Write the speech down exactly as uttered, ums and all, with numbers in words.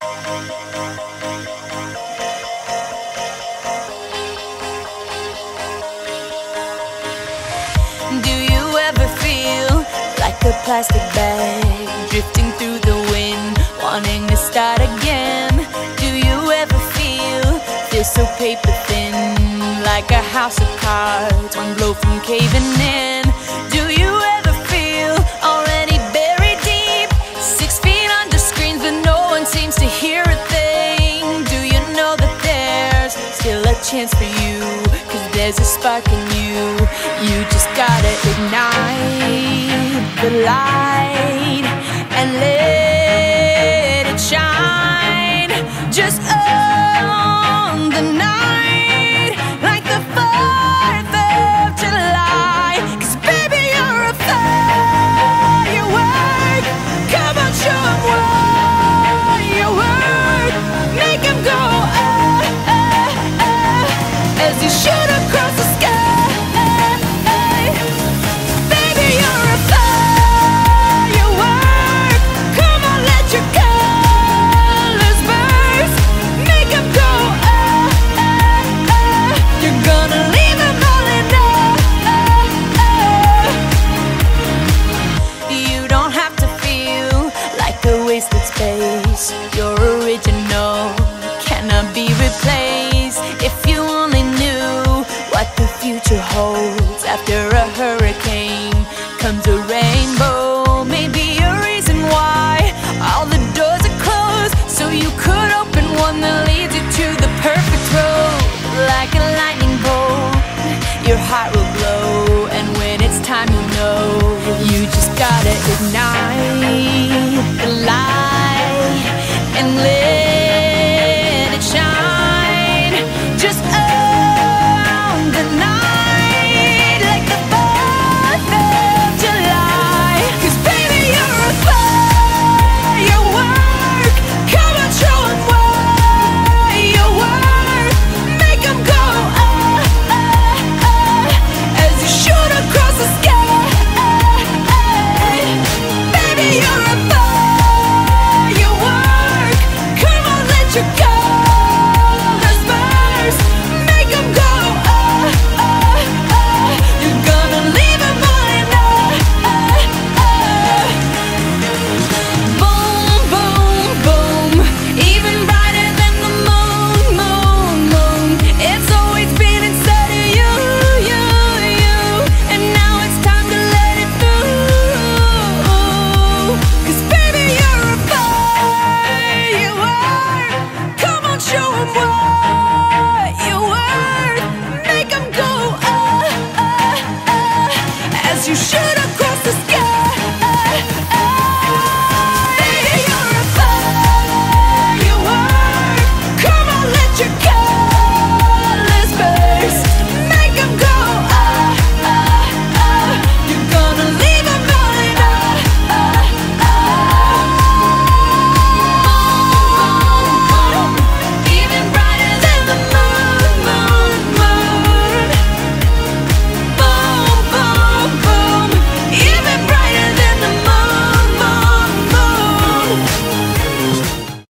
Do you ever feel like a plastic bag drifting through the wind, wanting to start again? Do you ever feel, feel so paper thin, like a house of cards, one blow from caving in? Do you ever feel already buried deep, six feet under screens but no one seems to hear a thing? Do you know that there's still a chance for you, cause there's a spark in you? You just gotta ignite the light and let it shine. Just own the night like the fourth of July. Cause baby, you're a firework. Come on, show 'em what you're worth. Make 'em go ah, ah, ah, as you shoot across the sky. Wasted space, your original cannot be replaced. If you only knew what the future holds, after a hurricane comes a rainbow. Maybe a reason why all the doors are closed, so you could open one that leads you to the perfect road. Like a lightning bolt, your heart will glow, and when it's time, you know you just gotta ignite